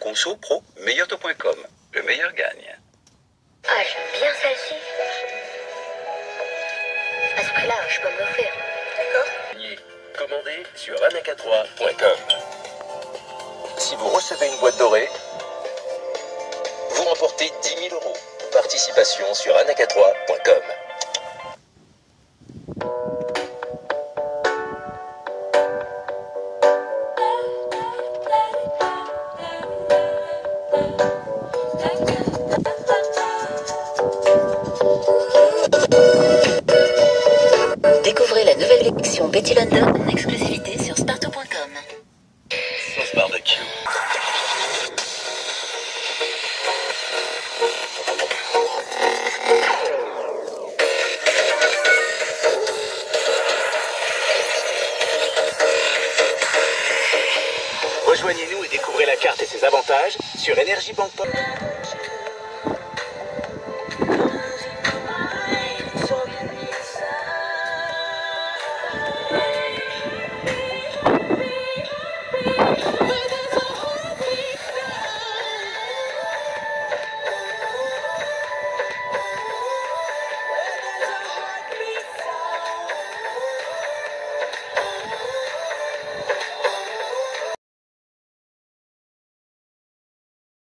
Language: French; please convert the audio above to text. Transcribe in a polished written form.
Conso Pro meilleurtaux.com. Le meilleur gagne. Ah, j'aime bien celle-ci. À ce prix-là, je peux me l'offrir. D'accord. Commandez sur anaca3.com. Si vous recevez une boîte dorée, vous remportez 10 000 euros. Participation sur anaca3.com. Découvrez la nouvelle collection Betty London en exclusivité sur sparto.com. Sauce barbecue. Rejoignez-nous et découvrez la carte et ses avantages sur Energy Bank.